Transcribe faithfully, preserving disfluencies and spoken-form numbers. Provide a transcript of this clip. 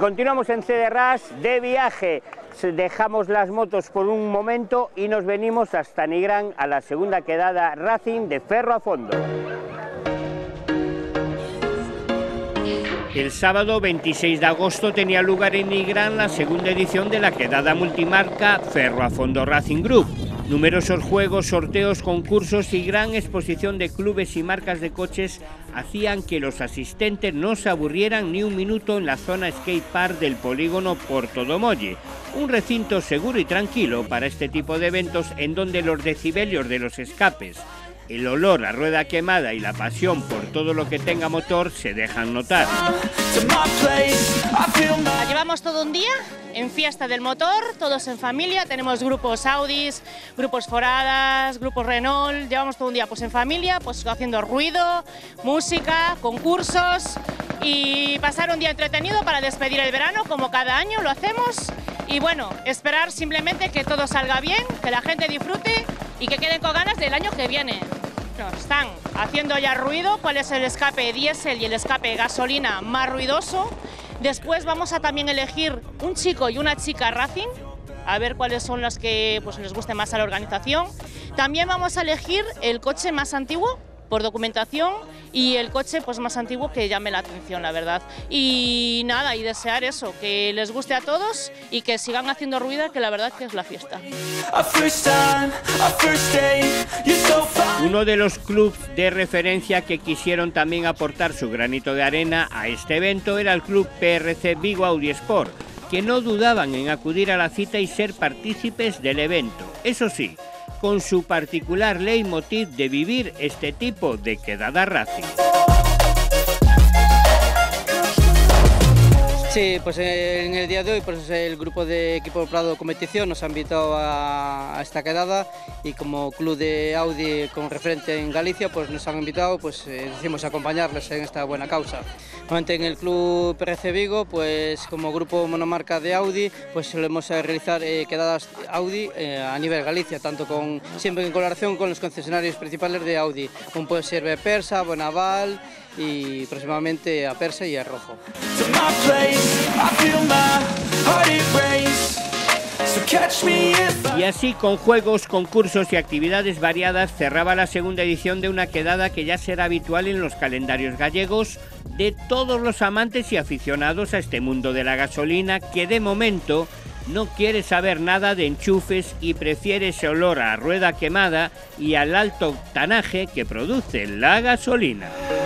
continuamos en C D Ras de viaje. Dejamos las motos por un momento y nos venimos hasta Nigrán a la segunda quedada Racing de Ferro a Fondo. El sábado veintiséis de agosto tenía lugar en Nigrán la segunda edición de la quedada multimarca Ferro a Fondo Racing Group. Numerosos juegos, sorteos, concursos y gran exposición de clubes y marcas de coches hacían que los asistentes no se aburrieran ni un minuto en la zona skate park del polígono Porto do Molle, un recinto seguro y tranquilo para este tipo de eventos en donde los decibelios de los escapes, el olor a rueda quemada y la pasión por todo lo que tenga motor se dejan notar. Llevamos todo un día en fiesta del motor, todos en familia, tenemos grupos Audis, grupos Foradas, grupos Renault, llevamos todo un día pues en familia, pues haciendo ruido, música, concursos y pasar un día entretenido para despedir el verano como cada año lo hacemos y bueno, esperar simplemente que todo salga bien, que la gente disfrute y que queden con ganas del año que viene. No, están haciendo ya ruido, cuál es el escape diésel y el escape gasolina más ruidoso. Después vamos a también elegir un chico y una chica Racing, a ver cuáles son las que pues, les guste más a la organización. También vamos a elegir el coche más antiguo por documentación y el coche pues más antiguo que llame la atención, la verdad. Y nada, y desear eso, que les guste a todos y que sigan haciendo ruido, que la verdad que es la fiesta. Uno de los clubes de referencia que quisieron también aportar su granito de arena a este evento era el club P R C Vigo Audi Sport, que no dudaban en acudir a la cita y ser partícipes del evento. Eso sí, con su particular leitmotiv de vivir este tipo de quedada Racing. Sí, pues en el día de hoy pues el grupo de Equipo Prado Competición nos ha invitado a, a esta quedada y como club de Audi con referente en Galicia pues nos han invitado, pues eh, decimos acompañarles en esta buena causa. Normalmente en el club P R C Vigo pues como grupo monomarca de Audi pues solemos realizar eh, quedadas Audi eh, a nivel Galicia, tanto con siempre en colaboración con los concesionarios principales de Audi, como puede ser Bepersa, Bonaval y próximamente a Persa y a Rojo. Y así, con juegos, concursos y actividades variadas, cerraba la segunda edición de una quedada que ya será habitual en los calendarios gallegos de todos los amantes y aficionados a este mundo de la gasolina, que de momento no quiere saber nada de enchufes y prefiere ese olor a rueda quemada y al alto octanaje que produce la gasolina.